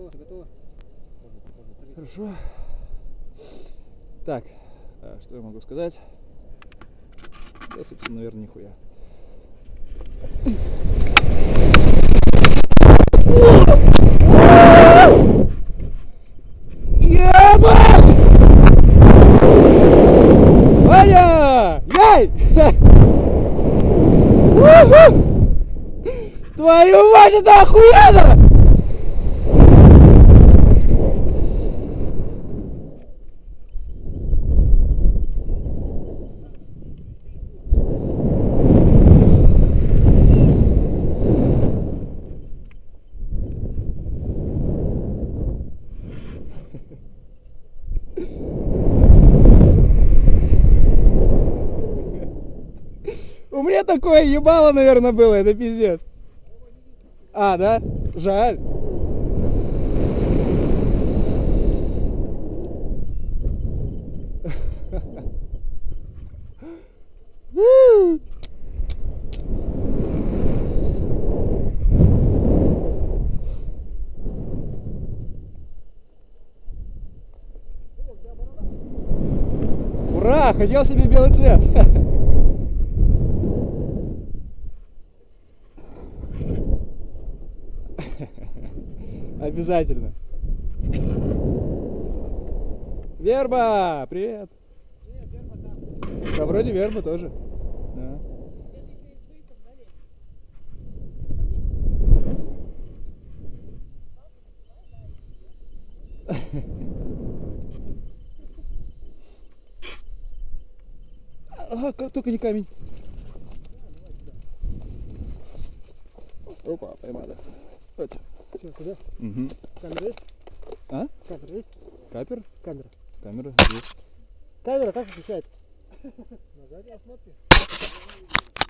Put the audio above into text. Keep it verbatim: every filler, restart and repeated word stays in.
готово, готово. Хорошо. Так, что я могу сказать? Да, собственно, наверное, нихуя. Ебать! Ваня! Яй! Твою мать, это охуенно! У меня такое ебало, наверное, было, это пиздец. А, да? Жаль. Ура! Хотел себе белый цвет. Обязательно. Верба! Привет! Нет, верба там. Да, вроде верба тоже. Да. Ага, как только не камень. Опа, поймали. Вот. Все, куда? Угу. Камера есть? А? Камера есть? Капер? Камера. Камера есть. Камера как включается? На задней кнопке.